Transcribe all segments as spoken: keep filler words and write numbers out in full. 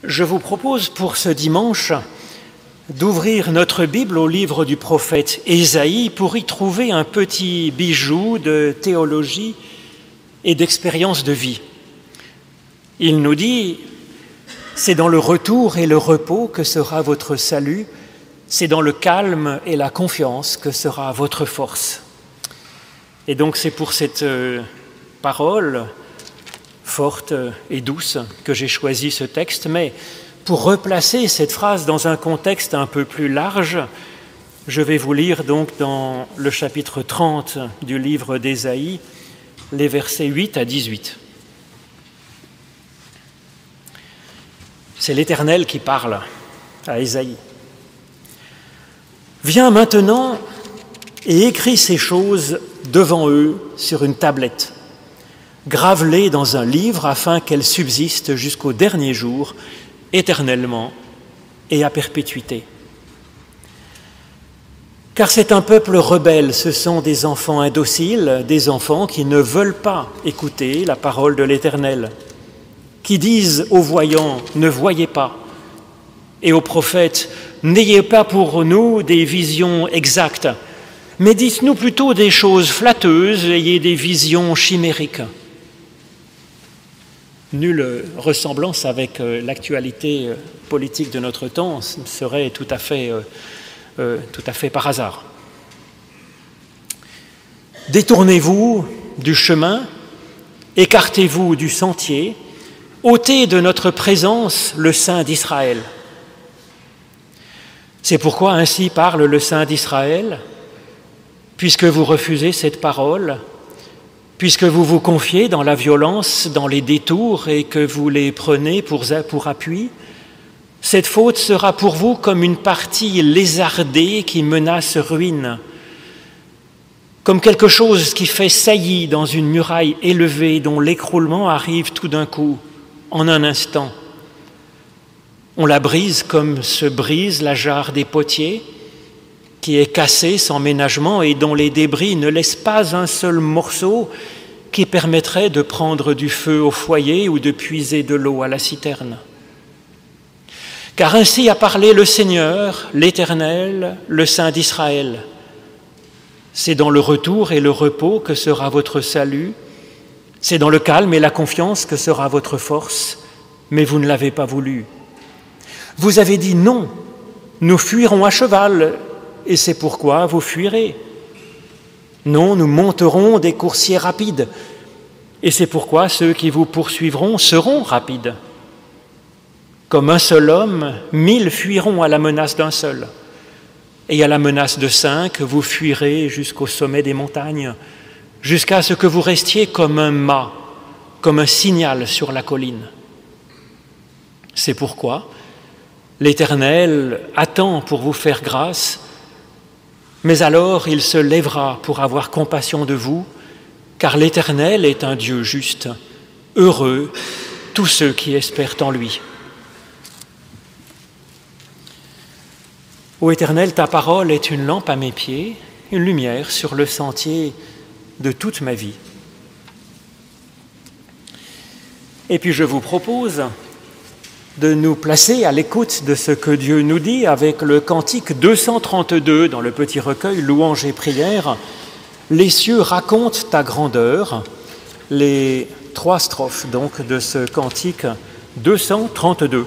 Je vous propose pour ce dimanche d'ouvrir notre Bible au livre du prophète Ésaïe pour y trouver un petit bijou de théologie et d'expérience de vie. Il nous dit « C'est dans le retour et le repos que sera votre salut, c'est dans le calme et la confiance que sera votre force. » Et donc c'est pour cette euh, parole forte et douce que j'ai choisi ce texte, mais pour replacer cette phrase dans un contexte un peu plus large, je vais vous lire donc dans le chapitre trente du livre d'Ésaïe, les versets huit à dix-huit. C'est l'Éternel qui parle à Ésaïe. « Viens maintenant et écris ces choses devant eux sur une tablette. Grave-les dans un livre afin qu'elles subsistent jusqu'au dernier jour, éternellement et à perpétuité. Car c'est un peuple rebelle, ce sont des enfants indociles, des enfants qui ne veulent pas écouter la parole de l'Éternel, qui disent aux voyants « ne voyez pas » et aux prophètes « n'ayez pas pour nous des visions exactes, mais dites-nous plutôt des choses flatteuses, ayez des visions chimériques. » Nulle ressemblance avec l'actualité politique de notre temps serait tout à fait, euh, tout à fait par hasard. Détournez-vous du chemin, écartez-vous du sentier, ôtez de notre présence le Saint d'Israël. C'est pourquoi ainsi parle le Saint d'Israël, puisque vous refusez cette parole, puisque vous vous confiez dans la violence, dans les détours et que vous les prenez pour, pour appui, cette faute sera pour vous comme une partie lézardée qui menace ruine, comme quelque chose qui fait saillie dans une muraille élevée dont l'écroulement arrive tout d'un coup, en un instant. On la brise comme se brise la jarre des potiers, qui est cassée sans ménagement et dont les débris ne laissent pas un seul morceau qui permettrait de prendre du feu au foyer ou de puiser de l'eau à la citerne. Car ainsi a parlé le Seigneur, l'Éternel, le Saint d'Israël. C'est dans le retour et le repos que sera votre salut, c'est dans le calme et la confiance que sera votre force, mais vous ne l'avez pas voulu. Vous avez dit non, nous fuirons à cheval, et c'est pourquoi vous fuirez. Non, nous monterons des coursiers rapides, et c'est pourquoi ceux qui vous poursuivront seront rapides. Comme un seul homme, mille fuiront à la menace d'un seul, et à la menace de cinq, vous fuirez jusqu'au sommet des montagnes, jusqu'à ce que vous restiez comme un mât, comme un signal sur la colline. C'est pourquoi l'Éternel attend pour vous faire grâce, mais alors il se lèvera pour avoir compassion de vous, car l'Éternel est un Dieu juste, heureux tous ceux qui espèrent en lui. Ô Éternel, ta parole est une lampe à mes pieds, une lumière sur le sentier de toute ma vie. Et puis je vous propose de nous placer à l'écoute de ce que Dieu nous dit avec le cantique deux cent trente-deux dans le petit recueil Louanges et prières. Les cieux racontent ta grandeur, les trois strophes donc de ce cantique deux cent trente-deux.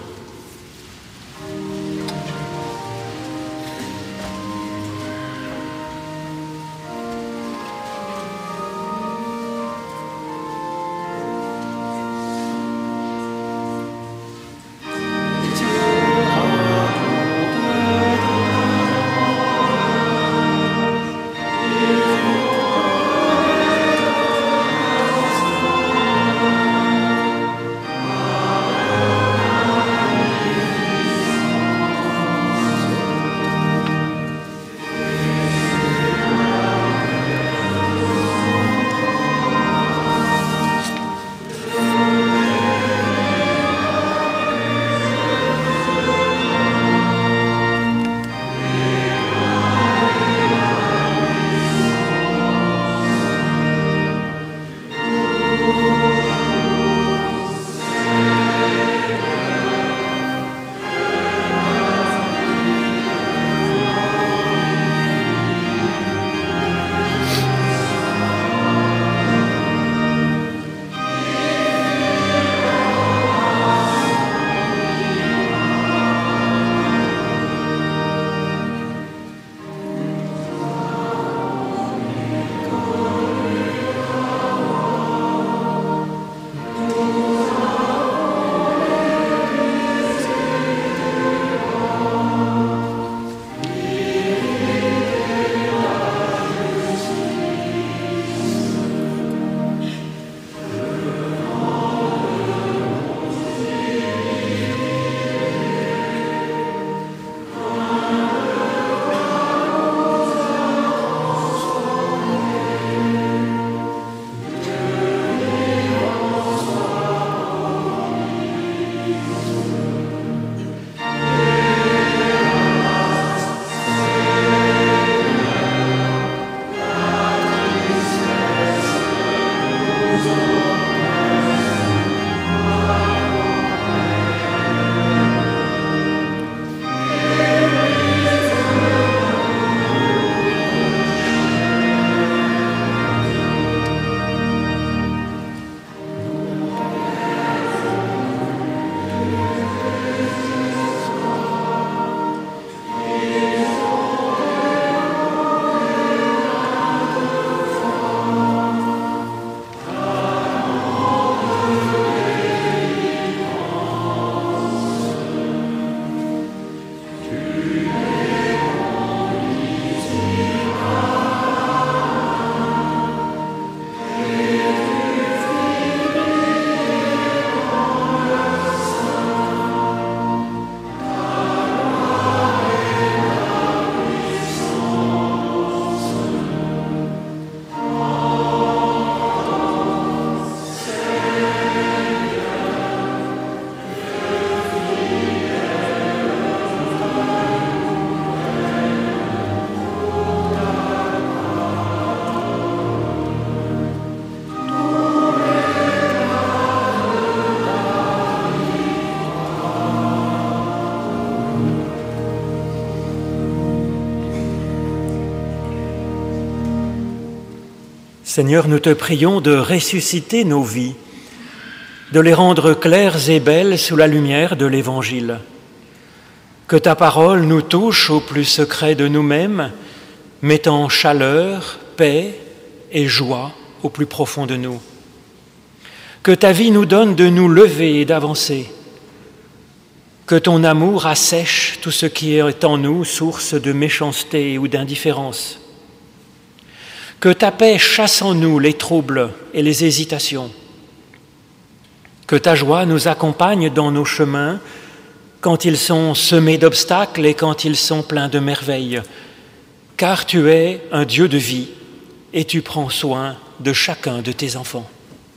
Seigneur, nous te prions de ressusciter nos vies, de les rendre claires et belles sous la lumière de l'Évangile. Que ta parole nous touche au plus secret de nous-mêmes, mettant chaleur, paix et joie au plus profond de nous. Que ta vie nous donne de nous lever et d'avancer. Que ton amour assèche tout ce qui est en nous source de méchanceté ou d'indifférence. Que ta paix chasse en nous les troubles et les hésitations. Que ta joie nous accompagne dans nos chemins quand ils sont semés d'obstacles et quand ils sont pleins de merveilles. Car tu es un Dieu de vie et tu prends soin de chacun de tes enfants.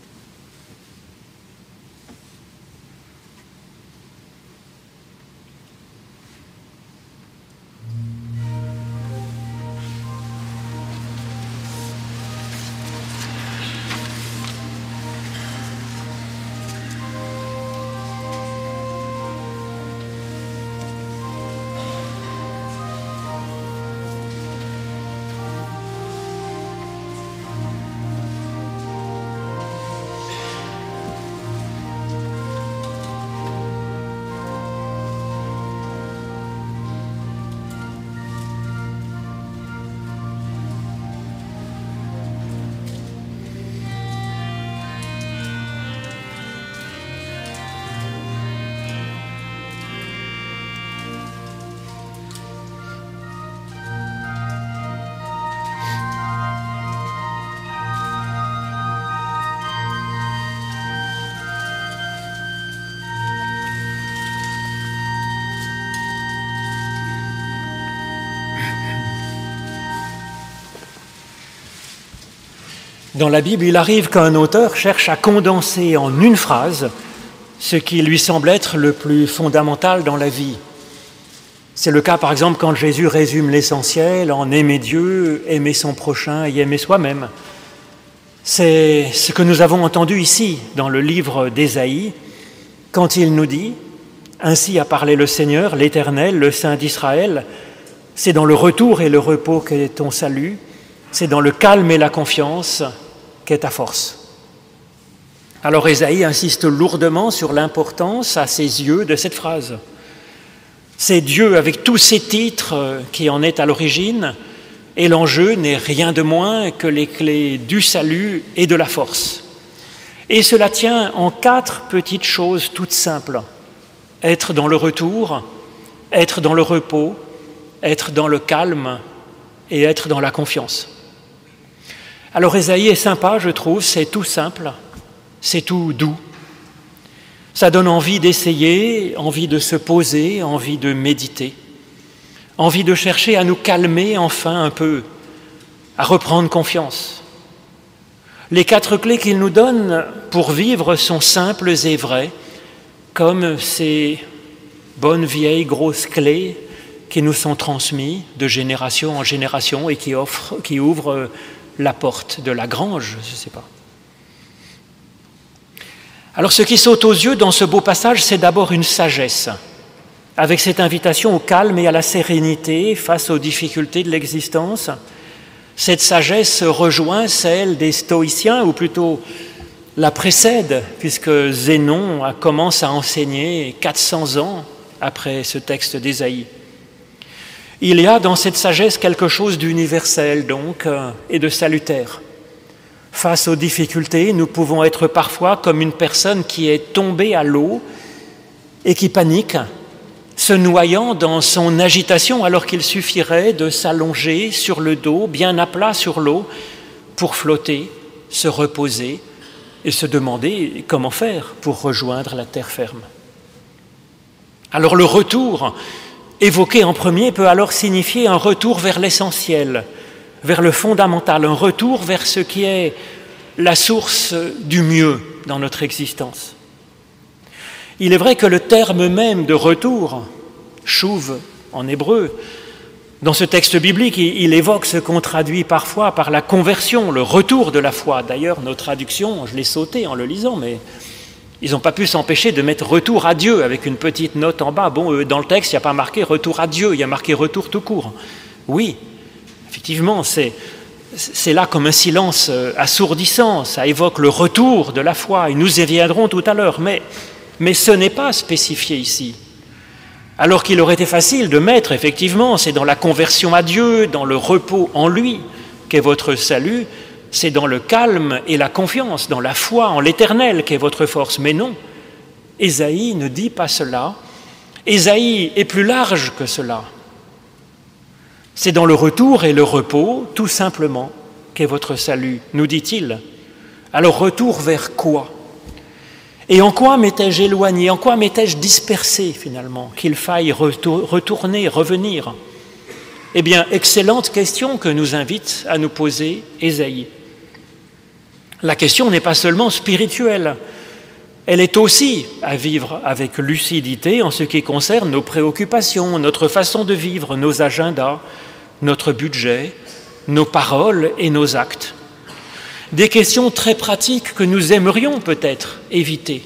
Dans la Bible, il arrive qu'un auteur cherche à condenser en une phrase ce qui lui semble être le plus fondamental dans la vie. C'est le cas, par exemple, quand Jésus résume l'essentiel en aimer Dieu, aimer son prochain et aimer soi-même. C'est ce que nous avons entendu ici, dans le livre d'Ésaïe, quand il nous dit « Ainsi a parlé le Seigneur, l'Éternel, le Saint d'Israël, c'est dans le retour et le repos qu'est ton salut, c'est dans le calme et la confiance qu'est ta force. » Alors Ésaïe insiste lourdement sur l'importance, à ses yeux, de cette phrase. C'est Dieu, avec tous ses titres, qui en est à l'origine, et l'enjeu n'est rien de moins que les clés du salut et de la force. Et cela tient en quatre petites choses toutes simples. Être dans le retour, être dans le repos, être dans le calme et être dans la confiance. Alors Ésaïe est sympa, je trouve, c'est tout simple, c'est tout doux. Ça donne envie d'essayer, envie de se poser, envie de méditer, envie de chercher à nous calmer enfin un peu, à reprendre confiance. Les quatre clés qu'il nous donne pour vivre sont simples et vraies, comme ces bonnes vieilles grosses clés qui nous sont transmises de génération en génération et qui, offrent, qui ouvrent la porte de la grange, je ne sais pas. Alors ce qui saute aux yeux dans ce beau passage, c'est d'abord une sagesse, avec cette invitation au calme et à la sérénité face aux difficultés de l'existence. Cette sagesse rejoint celle des stoïciens, ou plutôt la précède, puisque Zénon commence à enseigner quatre cents ans après ce texte d'Ésaïe. Il y a dans cette sagesse quelque chose d'universel, donc, et de salutaire. Face aux difficultés, nous pouvons être parfois comme une personne qui est tombée à l'eau et qui panique, se noyant dans son agitation alors qu'il suffirait de s'allonger sur le dos, bien à plat sur l'eau, pour flotter, se reposer et se demander comment faire pour rejoindre la terre ferme. Alors le retour évoqué en premier peut alors signifier un retour vers l'essentiel, vers le fondamental, un retour vers ce qui est la source du mieux dans notre existence. Il est vrai que le terme même de retour, chouv en hébreu, dans ce texte biblique, il évoque ce qu'on traduit parfois par la conversion, le retour de la foi. D'ailleurs, nos traductions, je l'ai sauté en le lisant, mais ils n'ont pas pu s'empêcher de mettre « retour à Dieu » avec une petite note en bas. Bon, dans le texte, il n'y a pas marqué « retour à Dieu », il y a marqué « retour tout court ». Oui, effectivement, c'est, c'est là comme un silence assourdissant, ça évoque le retour de la foi, et nous y reviendrons tout à l'heure, mais, mais ce n'est pas spécifié ici. Alors qu'il aurait été facile de mettre, effectivement, c'est dans la conversion à Dieu, dans le repos en lui, qu'est votre salut, c'est dans le calme et la confiance, dans la foi en l'Éternel qu'est votre force. Mais non, Ésaïe ne dit pas cela. Ésaïe est plus large que cela. C'est dans le retour et le repos, tout simplement, qu'est votre salut, nous dit-il. Alors retour vers quoi? Et en quoi m'étais-je éloigné? En quoi m'étais-je dispersé finalement? Qu'il faille retourner, revenir? Eh bien, excellente question que nous invite à nous poser Ésaïe. La question n'est pas seulement spirituelle, elle est aussi à vivre avec lucidité en ce qui concerne nos préoccupations, notre façon de vivre, nos agendas, notre budget, nos paroles et nos actes. Des questions très pratiques que nous aimerions peut-être éviter.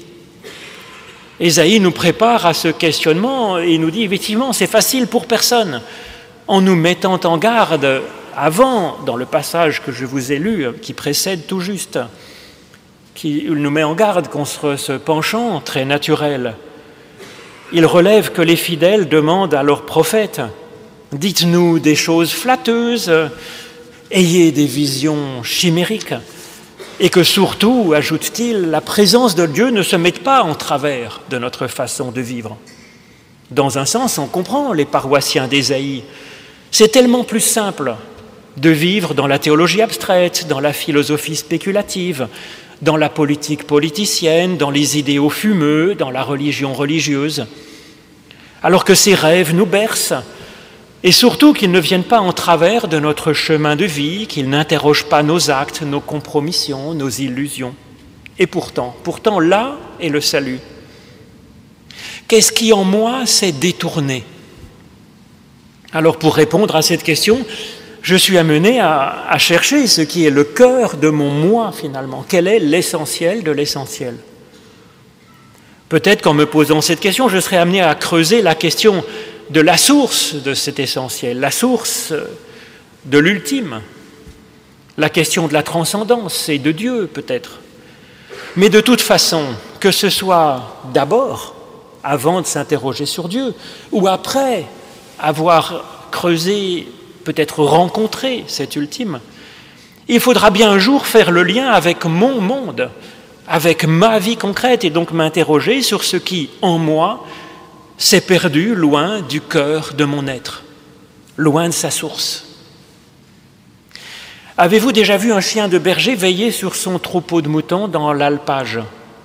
Ésaïe nous prépare à ce questionnement et nous dit effectivement c'est facile pour personne, en nous mettant en garde avant, dans le passage que je vous ai lu, qui précède tout juste, qui nous met en garde contre ce penchant très naturel. Il relève que les fidèles demandent à leurs prophètes « Dites-nous des choses flatteuses, ayez des visions chimériques » et que surtout, ajoute-t-il, la présence de Dieu ne se mette pas en travers de notre façon de vivre. Dans un sens, on comprend les paroissiens d'Ésaïe. C'est tellement plus simple de vivre dans la théologie abstraite, dans la philosophie spéculative, dans la politique politicienne, dans les idéaux fumeux, dans la religion religieuse, alors que ces rêves nous bercent, et surtout qu'ils ne viennent pas en travers de notre chemin de vie, qu'ils n'interrogent pas nos actes, nos compromissions, nos illusions. Et pourtant, pourtant là est le salut. Qu'est-ce qui en moi s'est détourné? Alors pour répondre à cette question, je suis amené à, à chercher ce qui est le cœur de mon moi finalement. Quel est l'essentiel de l'essentiel? Peut-être qu'en me posant cette question, je serai amené à creuser la question de la source de cet essentiel, la source de l'ultime, la question de la transcendance et de Dieu peut-être. Mais de toute façon, que ce soit d'abord, avant de s'interroger sur Dieu, ou après avoir creusé, peut-être rencontré cet ultime, il faudra bien un jour faire le lien avec mon monde, avec ma vie concrète, et donc m'interroger sur ce qui, en moi, s'est perdu loin du cœur de mon être, loin de sa source. Avez-vous déjà vu un chien de berger veiller sur son troupeau de moutons dans l'alpage?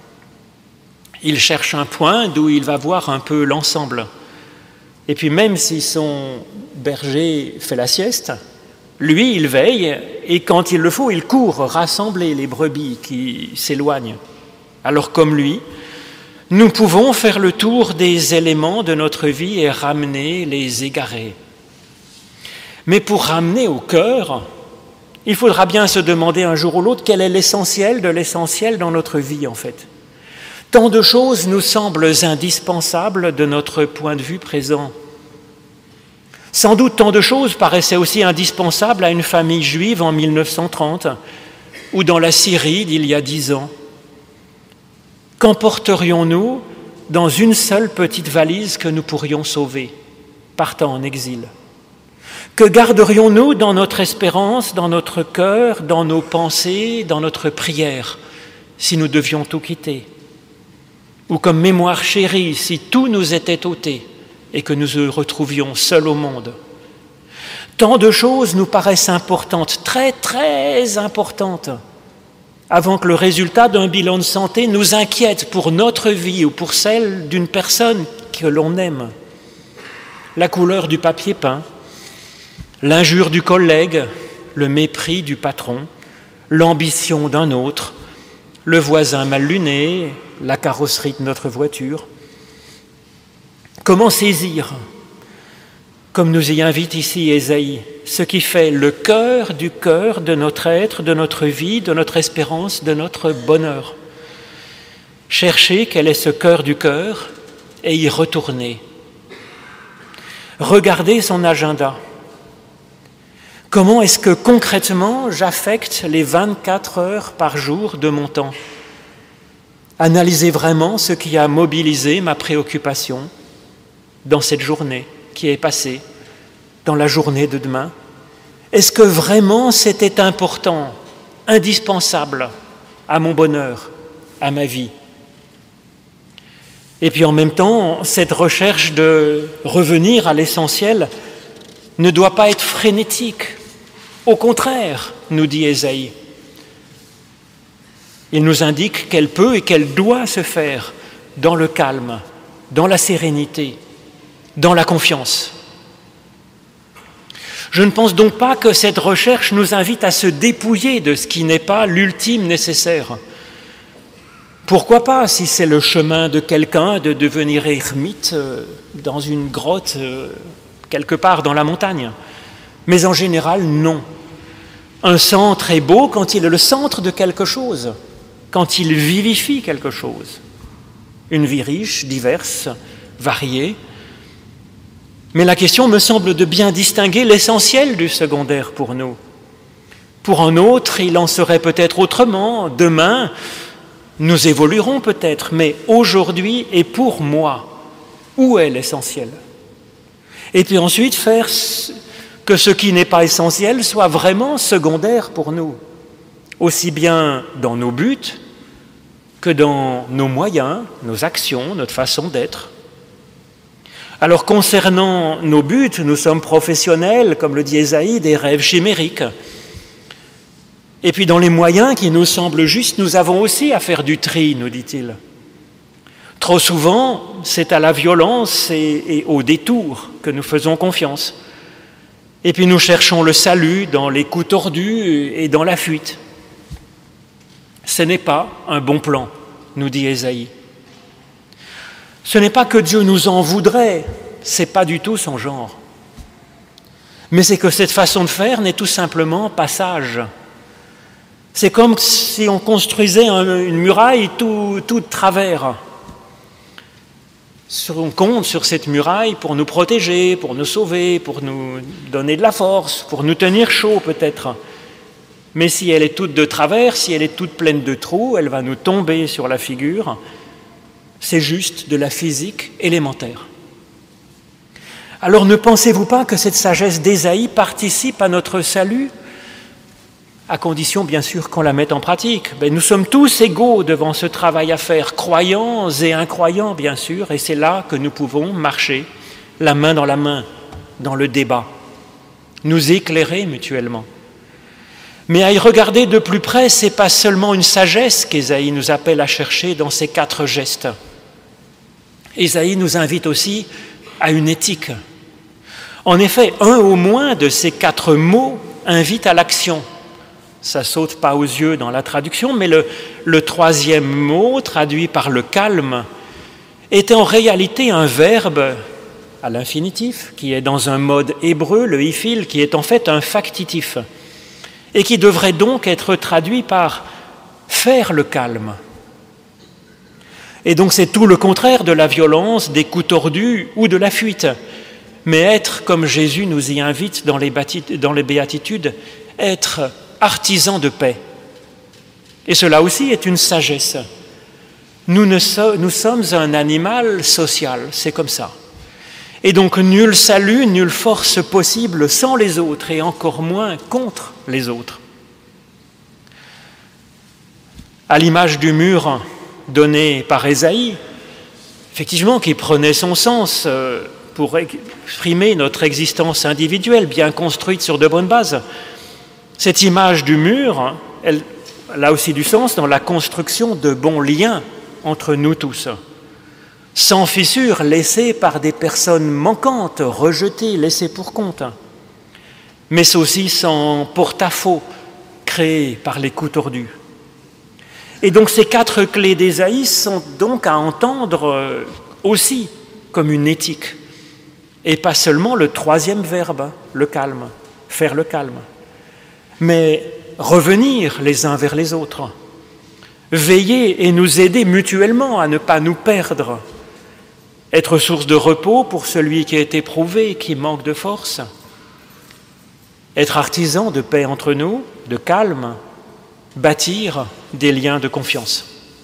Il cherche un point d'où il va voir un peu l'ensemble. Et puis même si son berger fait la sieste, lui, il veille et quand il le faut, il court rassembler les brebis qui s'éloignent. Alors comme lui, nous pouvons faire le tour des éléments de notre vie et ramener les égarés. Mais pour ramener au cœur, il faudra bien se demander un jour ou l'autre quel est l'essentiel de l'essentiel dans notre vie en fait. Tant de choses nous semblent indispensables de notre point de vue présent. Sans doute tant de choses paraissaient aussi indispensables à une famille juive en mille neuf cent trente ou dans la Syrie d'il y a dix ans. Qu'emporterions-nous dans une seule petite valise que nous pourrions sauver, partant en exil? Que garderions-nous dans notre espérance, dans notre cœur, dans nos pensées, dans notre prière, si nous devions tout quitter? Ou comme mémoire chérie, si tout nous était ôté et que nous nous retrouvions seuls au monde? Tant de choses nous paraissent importantes, très très importantes, avant que le résultat d'un bilan de santé nous inquiète pour notre vie ou pour celle d'une personne que l'on aime. La couleur du papier peint, l'injure du collègue, le mépris du patron, l'ambition d'un autre, le voisin mal luné, la carrosserie de notre voiture. Comment saisir, comme nous y invite ici Ésaïe, ce qui fait le cœur du cœur de notre être, de notre vie, de notre espérance, de notre bonheur? Chercher quel est ce cœur du cœur et y retourner. Regarder son agenda. Comment est-ce que concrètement j'affecte les vingt-quatre heures par jour de mon temps? Analysez vraiment ce qui a mobilisé ma préoccupation dans cette journée qui est passée, dans la journée de demain. Est-ce que vraiment c'était important, indispensable à mon bonheur, à ma vie? Et puis en même temps, cette recherche de revenir à l'essentiel ne doit pas être frénétique. Au contraire, nous dit Ésaïe. Il nous indique qu'elle peut et qu'elle doit se faire dans le calme, dans la sérénité, dans la confiance. Je ne pense donc pas que cette recherche nous invite à se dépouiller de ce qui n'est pas l'ultime nécessaire. Pourquoi pas, si c'est le chemin de quelqu'un de devenir ermite dans une grotte quelque part dans la montagne. Mais en général, non. Un centre est beau quand il est le centre de quelque chose, quand il vivifie quelque chose. Une vie riche, diverse, variée. Mais la question me semble de bien distinguer l'essentiel du secondaire pour nous. Pour un autre, il en serait peut-être autrement. Demain, nous évoluerons peut-être, mais aujourd'hui et pour moi, où est l'essentiel? Et puis ensuite, faire que ce qui n'est pas essentiel soit vraiment secondaire pour nous, aussi bien dans nos buts que dans nos moyens, nos actions, notre façon d'être. Alors concernant nos buts, nous sommes professionnels, comme le dit Ésaïe, des rêves chimériques. Et puis dans les moyens qui nous semblent justes, nous avons aussi à faire du tri, nous dit-il. Trop souvent, c'est à la violence et, et au détour que nous faisons confiance. Et puis nous cherchons le salut dans les coups tordus et dans la fuite. Ce n'est pas un bon plan, nous dit Ésaïe. Ce n'est pas que Dieu nous en voudrait, ce n'est pas du tout son genre. Mais c'est que cette façon de faire n'est tout simplement pas sage. C'est comme si on construisait une muraille tout, tout de travers. On compte sur cette muraille pour nous protéger, pour nous sauver, pour nous donner de la force, pour nous tenir chaud peut-être. Mais si elle est toute de travers, si elle est toute pleine de trous, elle va nous tomber sur la figure. C'est juste de la physique élémentaire. Alors ne pensez-vous pas que cette sagesse d'Ésaïe participe à notre salut ? À condition, bien sûr, qu'on la mette en pratique. Ben, nous sommes tous égaux devant ce travail à faire, croyants et incroyants, bien sûr, et c'est là que nous pouvons marcher, la main dans la main, dans le débat, nous éclairer mutuellement. Mais à y regarder de plus près, ce n'est pas seulement une sagesse qu'Ésaïe nous appelle à chercher dans ces quatre gestes. Ésaïe nous invite aussi à une éthique. En effet, un au moins de ces quatre mots invite à l'action. Ça ne saute pas aux yeux dans la traduction, mais le, le troisième mot, traduit par le calme, est en réalité un verbe à l'infinitif, qui est dans un mode hébreu, le hifil, qui est en fait un factitif, et qui devrait donc être traduit par « faire le calme ». Et donc c'est tout le contraire de la violence, des coups tordus ou de la fuite, mais être, comme Jésus nous y invite dans les, bati- dans les béatitudes, être artisan de paix. Et cela aussi est une sagesse. Nous, ne so- nous sommes un animal social, c'est comme ça. Et donc nul salut, nulle force possible sans les autres, et encore moins contre les autres. À l'image du mur donné par Ésaïe, effectivement, qui prenait son sens pour exprimer notre existence individuelle, bien construite sur de bonnes bases, cette image du mur, elle, elle a aussi du sens dans la construction de bons liens entre nous tous, sans fissure, laissés par des personnes manquantes, rejetées, laissées pour compte, mais aussi sans porte-à-faux, créés par les coups tordus. Et donc ces quatre clés d'Ésaïe sont donc à entendre aussi comme une éthique, et pas seulement le troisième verbe, le calme, faire le calme, mais revenir les uns vers les autres, veiller et nous aider mutuellement à ne pas nous perdre, être source de repos pour celui qui est éprouvé, qui manque de force, être artisan de paix entre nous, de calme, bâtir des liens de confiance.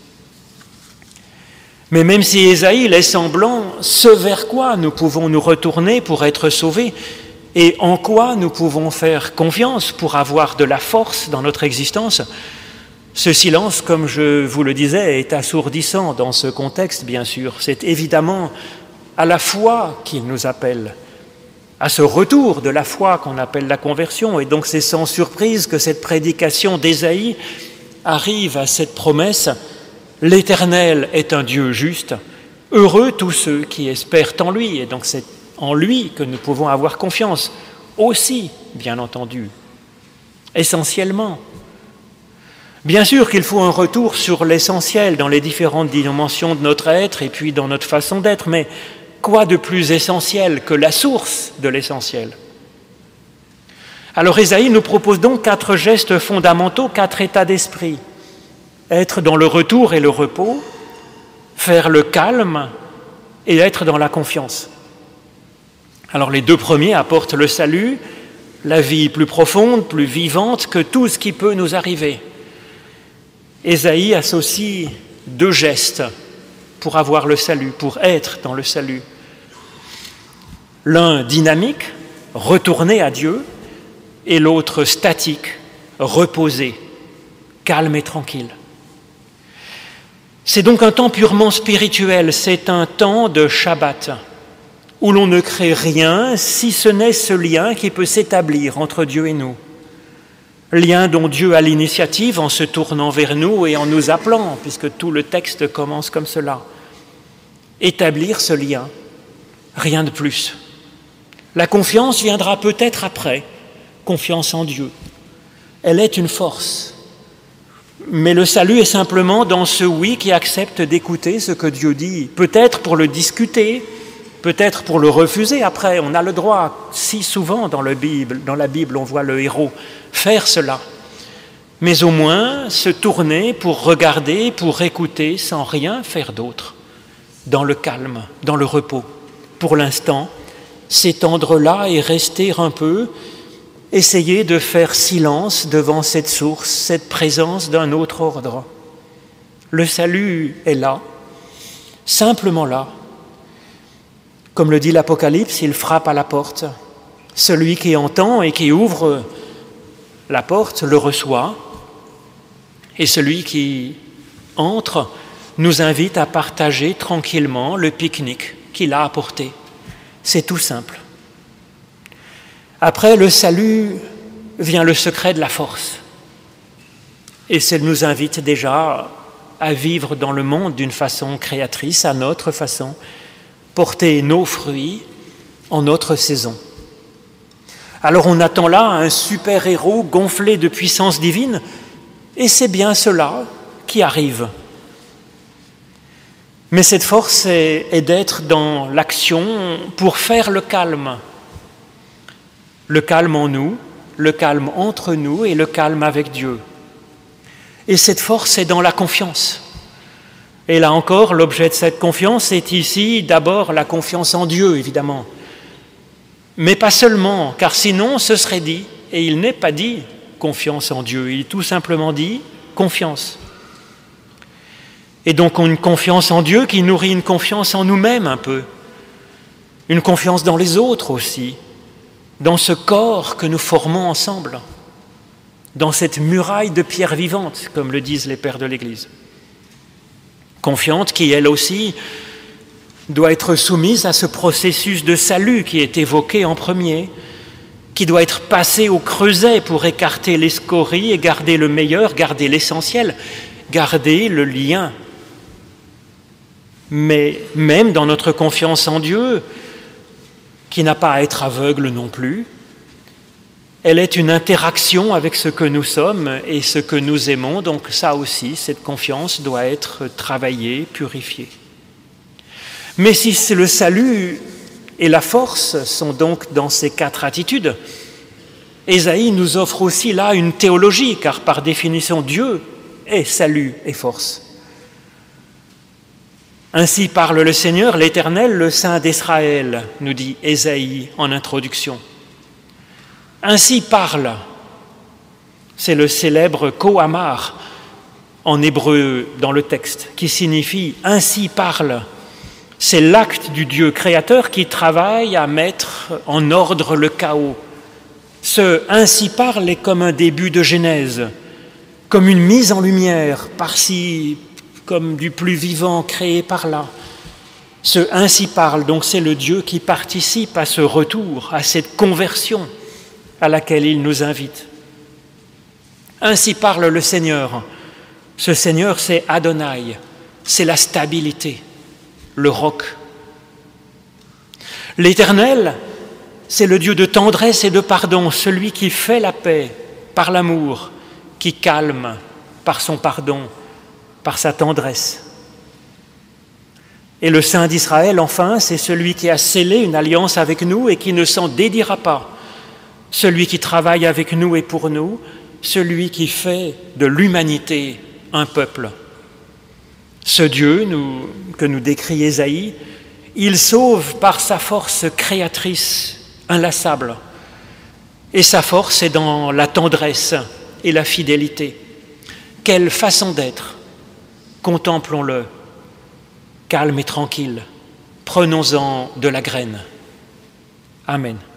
Mais même si Ésaïe laisse semblant ce vers quoi nous pouvons nous retourner pour être sauvés et en quoi nous pouvons faire confiance pour avoir de la force dans notre existence, ce silence, comme je vous le disais, est assourdissant dans ce contexte, bien sûr. C'est évidemment à la foi qu'il nous appelle, à ce retour de la foi qu'on appelle la conversion. Et donc c'est sans surprise que cette prédication d'Ésaïe arrive à cette promesse: l'Éternel est un Dieu juste, heureux tous ceux qui espèrent en lui. Et donc c'est en lui que nous pouvons avoir confiance, aussi, bien entendu, essentiellement. Bien sûr qu'il faut un retour sur l'essentiel dans les différentes dimensions de notre être et puis dans notre façon d'être, mais quoi de plus essentiel que la source de l'essentiel? Alors Ésaïe nous propose donc quatre gestes fondamentaux, quatre états d'esprit. Être dans le retour et le repos, faire le calme et être dans la confiance. Alors les deux premiers apportent le salut, la vie plus profonde, plus vivante que tout ce qui peut nous arriver. Ésaïe associe deux gestes pour avoir le salut, pour être dans le salut. L'un dynamique, retourner à Dieu, et l'autre statique, reposer, calme et tranquille. C'est donc un temps purement spirituel, c'est un temps de Shabbat, où l'on ne crée rien si ce n'est ce lien qui peut s'établir entre Dieu et nous. Lien dont Dieu a l'initiative en se tournant vers nous et en nous appelant, puisque tout le texte commence comme cela. Établir ce lien, rien de plus. La confiance viendra peut-être après, confiance en Dieu. Elle est une force. Mais le salut est simplement dans ce oui qui accepte d'écouter ce que Dieu dit, peut-être pour le discuter, peut-être pour le refuser après. On a le droit, si souvent dans, le Bible, dans la Bible on voit le héros faire cela, mais au moins se tourner pour regarder, pour écouter sans rien faire d'autre, dans le calme, dans le repos. Pour l'instant, s'étendre là et rester un peu, essayer de faire silence devant cette source, cette présence d'un autre ordre. Le salut est là, simplement là. Comme le dit l'Apocalypse, il frappe à la porte. Celui qui entend et qui ouvre la porte le reçoit, et celui qui entre nous invite à partager tranquillement le pique-nique qu'il a apporté. C'est tout simple. Après le salut vient le secret de la force, et ça nous invite déjà à vivre dans le monde d'une façon créatrice, à notre façon, porter nos fruits en notre saison. Alors on attend là un super-héros gonflé de puissance divine, et c'est bien cela qui arrive. Mais cette force est, est d'être dans l'action pour faire le calme. Le calme en nous, le calme entre nous et le calme avec Dieu. Et cette force est dans la confiance. Et là encore, l'objet de cette confiance est ici d'abord la confiance en Dieu, évidemment. Mais pas seulement, car sinon ce serait dit, et il n'est pas dit confiance en Dieu, il est tout simplement dit confiance. Et donc une confiance en Dieu qui nourrit une confiance en nous-mêmes un peu, une confiance dans les autres aussi, dans ce corps que nous formons ensemble, dans cette muraille de pierre vivante, comme le disent les pères de l'Église. Confiante qui, elle aussi, doit être soumise à ce processus de salut qui est évoqué en premier, qui doit être passé au creuset pour écarter les scories et garder le meilleur, garder l'essentiel, garder le lien. Mais même dans notre confiance en Dieu, qui n'a pas à être aveugle non plus, elle est une interaction avec ce que nous sommes et ce que nous aimons, donc ça aussi, cette confiance doit être travaillée, purifiée. Mais si le salut et la force sont donc dans ces quatre attitudes, Ésaïe nous offre aussi là une théologie, car par définition, Dieu est salut et force. Ainsi parle le Seigneur, l'Éternel, le Saint d'Israël, nous dit Ésaïe en introduction. Ainsi parle, c'est le célèbre Kohamar en hébreu dans le texte, qui signifie « ainsi parle ». C'est l'acte du Dieu créateur qui travaille à mettre en ordre le chaos. Ce « ainsi parle » est comme un début de Genèse, comme une mise en lumière par-ci, comme du plus vivant créé par là. Ce « ainsi parle », donc c'est le Dieu qui participe à ce retour, à cette conversion à laquelle il nous invite. Ainsi parle le Seigneur. Ce Seigneur, c'est Adonai, c'est la stabilité, le roc. L'Éternel, c'est le Dieu de tendresse et de pardon, celui qui fait la paix par l'amour, qui calme par son pardon, par sa tendresse. Et le Saint d'Israël, enfin, c'est celui qui a scellé une alliance avec nous et qui ne s'en dédira pas, celui qui travaille avec nous et pour nous, celui qui fait de l'humanité un peuple. Ce Dieu nous, que nous décrit Ésaïe, il sauve par sa force créatrice inlassable. Et sa force est dans la tendresse et la fidélité. Quelle façon d'être! Contemplons-le, calme et tranquille. Prenons-en de la graine. Amen.